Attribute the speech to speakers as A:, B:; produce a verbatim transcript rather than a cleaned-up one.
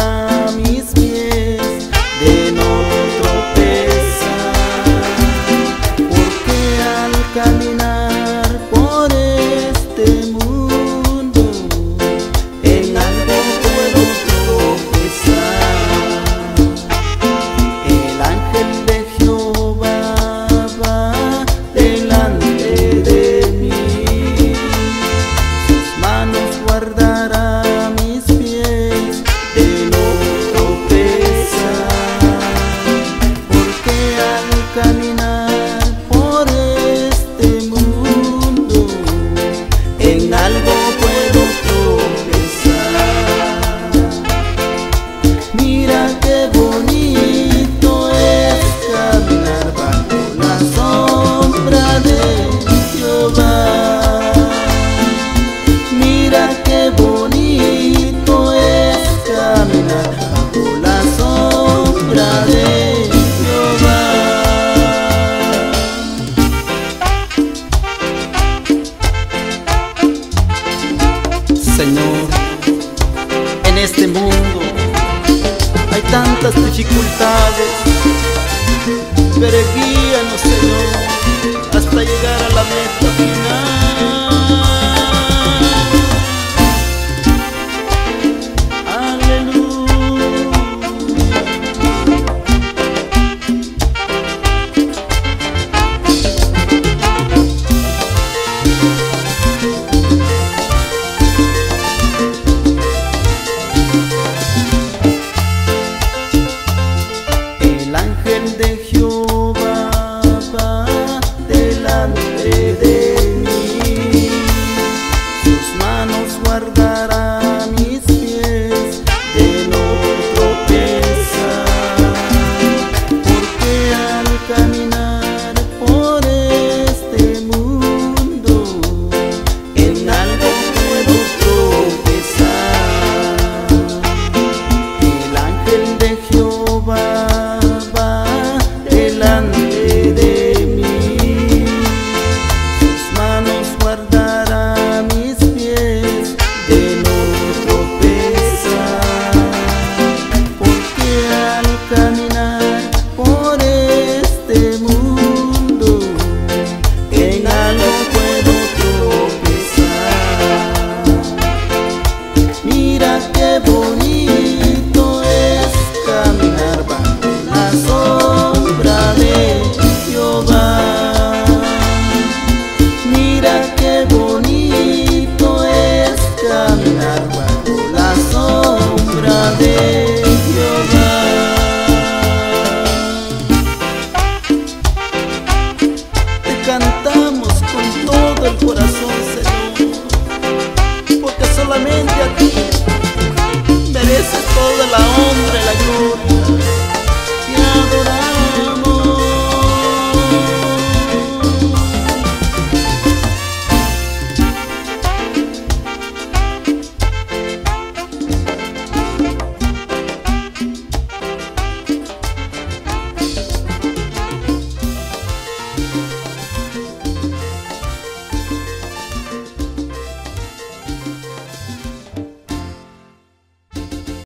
A: guardará mis pies de no tropezar, porque al caminar por este mundo en algo puedo tropezar. El ángel de Jehová va delante de mí, sus manos guardará mis pies de no tropezar, porque al caminar por este mundo en algo puedo tropezar. Mira qué bonito es caminar bajo la sombra de Jehová. Mira qué bonito es caminar bajo la sombra de Jehová. Señor, en este mundo hay tantas dificultades, pero guíanos, Señor, hasta llegar a la meta final.